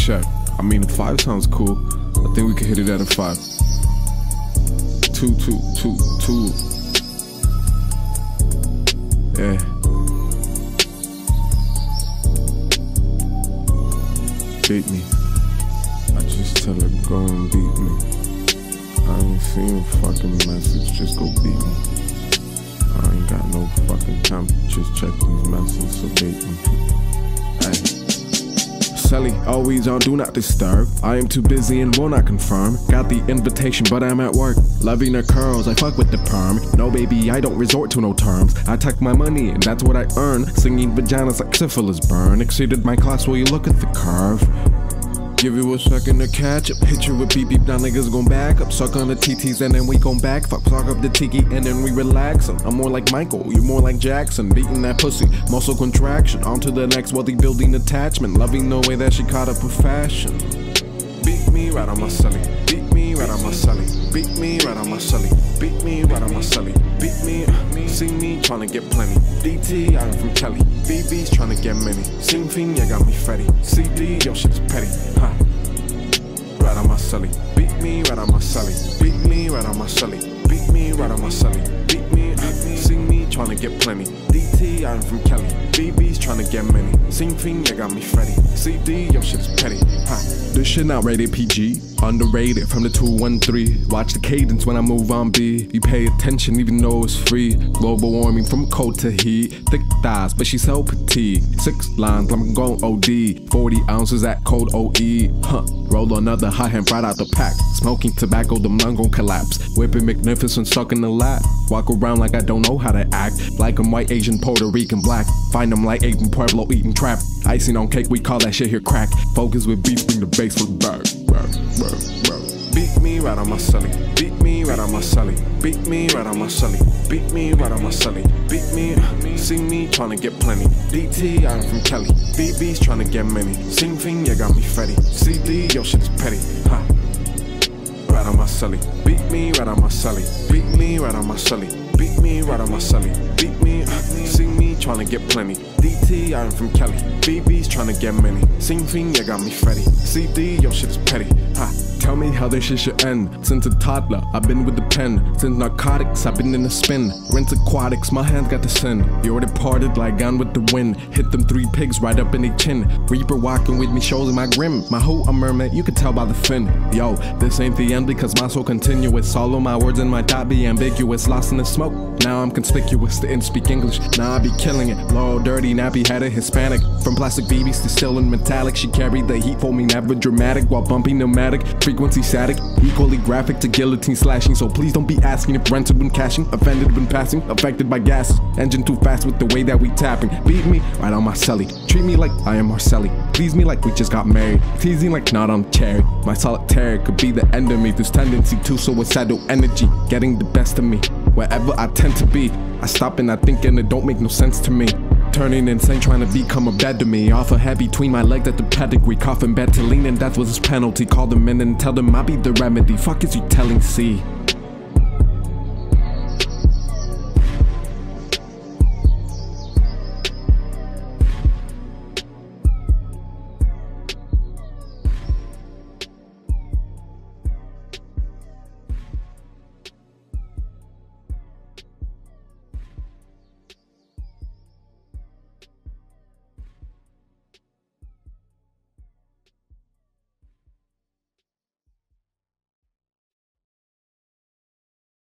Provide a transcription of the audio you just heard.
check. I mean, 5 sounds cool. I think we can hit it at a 5. 2, 2, 2, 2. Yeah. Beat me. I just tell her go and beat me. I ain't seen a fucking message, just go beat me. I ain't got no fucking time to just check these messages, so beat me. Hey. Elly, always on do not disturb. I am too busy and will not confirm. Got the invitation but I'm at work. Loving her curls, I fuck with the perm. No baby, I don't resort to no terms. I tuck my money and that's what I earn. Singing vaginas like syphilis burn. Exceeded my class, will you look at the curve? Give you a second to catch up. Hit you with beep beep, now niggas gon' back up. Suck on the TTs and then we gon' back. Fuck up the tiki and then we relax. I'm more like Michael, you're more like Jackson. Beating that pussy, muscle contraction. On to the next wealthy building attachment. Loving the way that she caught up with fashion. Beat me right on my celly. Beat me right on my celly. Beat me right on my celly. Beat me right on my celly. Beat me, see me tryna get plenty. DT, I'm from Chari. BB's tryna get many. Sing fiend, you got me fetty. CD, your shit's petty. Huh. Right on my celly. Beat me right on my celly. Beat me right on my celly. Beat me right on my celly. Beat me, see me tryna get plenty. DT, I'm from Chari. BB's tryna get many. Sing fiend, you got me fetty. CD, your shit's petty. Huh. This shit not rated PG. Underrated from the 213. Watch the cadence when I move on B. You pay attention even though it's free. Global warming from cold to heat. Thick thighs, but she's so petite. 6 lines, I'm gon' OD. 40 ounces at cold OE. Huh. Roll another high hand right out the pack. Smoking tobacco, the lung gon' collapse. Whipping magnificent, stuck in the lap. Walk around like I don't know how to act. Like I'm white, Asian, Puerto Rican, black. Find them like Asian Pueblo eating trap. Icing on cake, we call that shit here crack. Focus with beats, bring the bass for the bird. Beat me right on my celly. Beat me right on my celly. Beat me right on my celly. Beat me right on my celly. Beat me, see me tryna get plenty. DT, I'm from Chari. BB's tryna get many. Sing fiend, you got me fetty. CD, your shit's petty. Huh. Right on my celly. Beat me right on my celly. Beat me right on my celly. Beat me right on my celly. Beat me, see me tryna get plenty. DT, I'm from Chari. BB's tryna get many. Sing fiend, you got me fetty. CD, your shit's petty. Ha. Tell me how this shit should end. Since a toddler, I've been with the pen. Since narcotics, I've been in the spin. Rinse aquatics, my hands got the sin. You're departed like gone with the wind. Hit them 3 pigs right up in their chin. Reaper walking with me, shows my grim. My hoe a mermaid, you can tell by the fin. Yo, this ain't the end because my soul continuous. All of my words and my thought be ambiguous. Lost in the smoke, now I'm conspicuous. Didn't speak English, now I be killing it. Low, dirty, nappy headed Hispanic. From plastic BBs to still in metallic. She carried the heat for me, never dramatic. While bumping pneumatic, frequency static. Equally graphic to guillotine slashing. So please don't be asking if rents have been cashing. Offended when passing, affected by gases. Engine too fast with the way that we tapping. Beat me right on my celly. Treat me like I am Marcelli. Please me like we just got married. Teasing like not on Chari. My solitary could be the end of me. This tendency to suicidal energy getting the best of me. Wherever I tend to be, I stop and I think and it don't make no sense to me. Turning insane, trying to become a bed to me. Off a head between my legs at the pedigree. Coffin bed to lean and death was his penalty. Call them in and tell them I be the remedy. Fuck is you telling C?